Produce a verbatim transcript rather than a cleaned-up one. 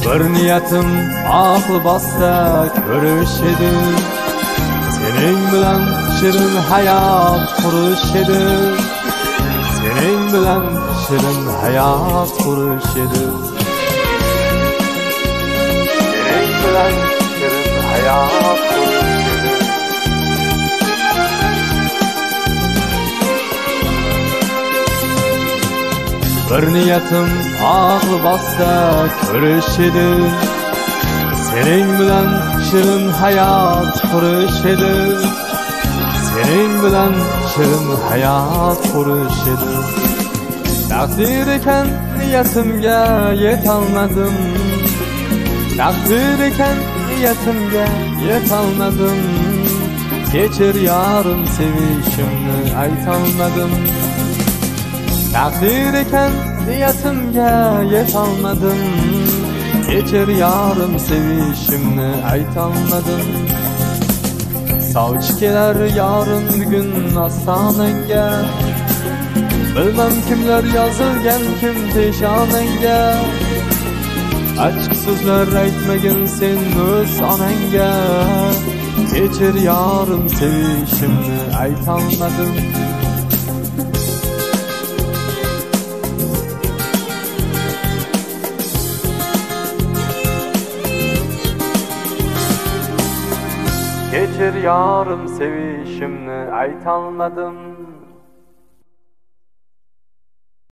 Bir niyetim aklı bassa ko'rish edi. Sening bilan shirin hayot qurish edi. Sening bilan shirin hayot qurish edi. Sening bilan shirin hayot qurish edi. Bir niyetim aklı bassa ko'rish edi. Sening bilan shirin hayot qurish edi. Sening bilan shirin hayot qurish edi. Taqdir ekan niyatimga yetolmadim. Taqdir ekan niyatimga yetolmadim. Kechir yarim sevishimni aytolmadim. Taqdir ekan niyatimga yetolmadim. Kechir yarim sevishimni aytolmadim. Savch kelar yarim bugun ostonangga. Bilmam kimlar yozilgan kim peshonangga. Achchiq so'zlar aytmagin sen o'z onangga. Kechir yarim sevishimni aytolmadim. Kechir yarim sevishimni aytolmadim.